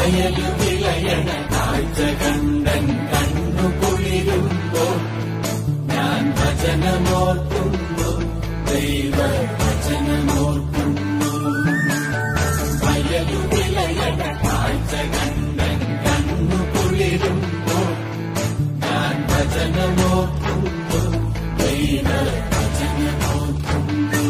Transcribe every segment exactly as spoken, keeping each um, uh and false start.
വയലു വിളയണ കാഴ്ച കണ്ടൻ കണ്ണു കുളിരുമ്പോൾ ഞാൻ വചനമോർക്കുന്നു, ദൈവ വചനമോർക്കുന്നു. വയലു വിളയണ കാഴ്ച കണ്ടൻ കണ്ണു കുളിരുമ്പോൾ ഞാൻ വചനമോർക്കുന്നു, ദൈവ വചനമോർക്കുന്നു.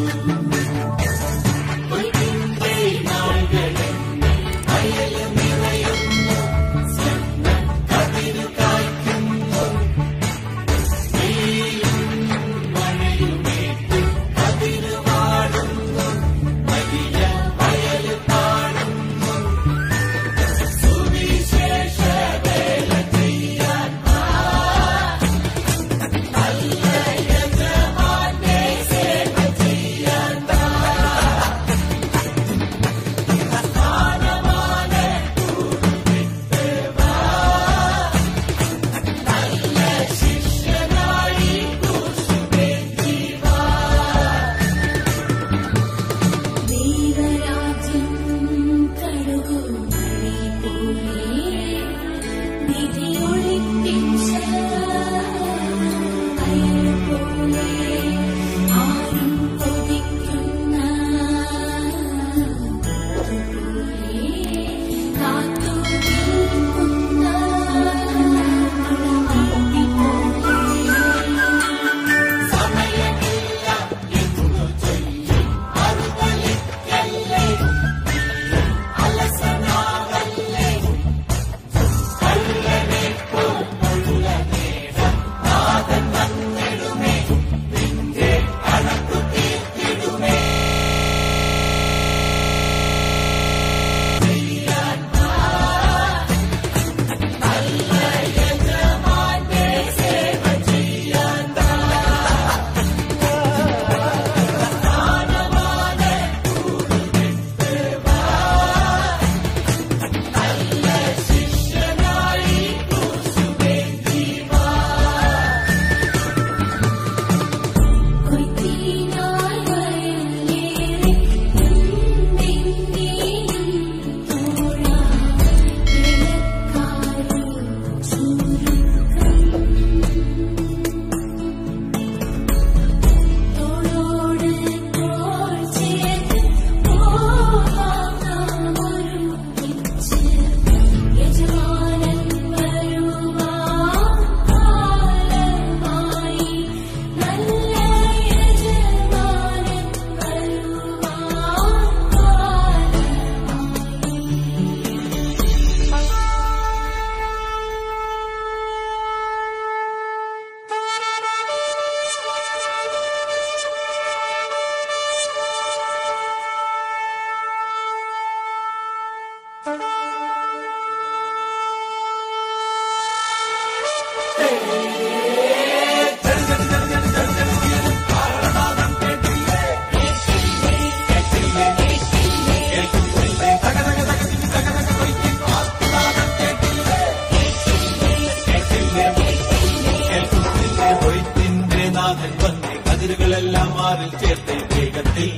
കതിരുകളെല്ലാം മാറിൽ ചേർത്ത് വേഗത്തിൽ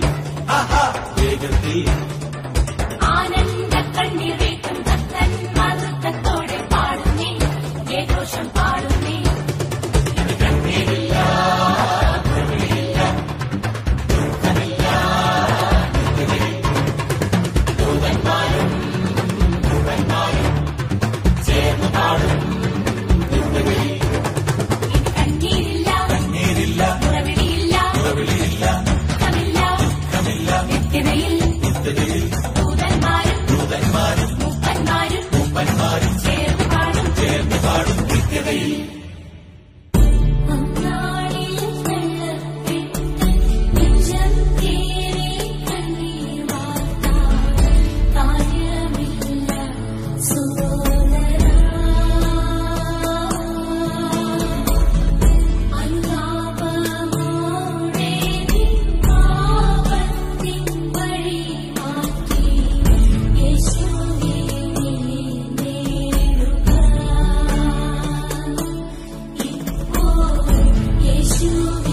വേഗത്തിൽ ആനന്ദ കണ്ണീരേക്കും ഭക്തൻ മാതൃത്വത്തോടെ പാടുന്നേ, ജയഘോഷം പാടുന്നേ. കണ്ണീരില്ല, കണ്ണീരില്ല, ദുഃഖമില്ല, ദൂതന്മാരും ദൂതന്മാരും ചേർന്ന് പാടും. കണ്ണീരില്ല, കണ്ണീരില്ല, ഉറവിളിയില്ല, ഉറവിളിയില്ല, ദുഃഖമില്ല, ദുഃഖമില്ല, നിത്യതയിൽ നിത്യതയിൽ ദൂതന്മാരും ദൂതന്മാരും മൂപ്പന്മാരും മൂപ്പന്മാരും ചേർന്ന് പാടും. ചേർന്ന് പാടും നിത്യതയിൽ. അന്നാളിൽ വെള്ളത്തിൽ നെഞ്ചം കേറി കണ്ണീർ വാർത്താൽ കാര്യമില്ല സോദരാ. അനുതാപമോടെ നിൻ പാപത്തിൻ വഴി മാറ്റി യേശുവേ നീ നേടുക. ഇപ്പോൾ യേശുവേ